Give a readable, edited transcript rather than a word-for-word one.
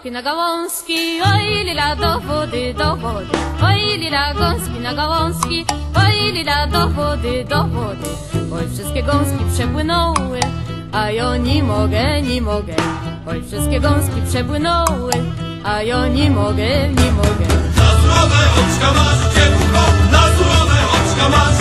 gąski na gałązki, oj lila do wody, do wody. Oj lila gąski na gałązki, oj lila do wody, do wody. Oj wszystkie gąski przepłynęły, a ja nie mogę, nie mogę. Oj wszystkie gąski przepłynęły, a ja nie mogę, nie mogę. Na złote oczka masz, dziewucho, na złote oczka masz.